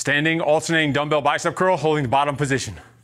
Standing alternating dumbbell bicep curl, holding the bottom position.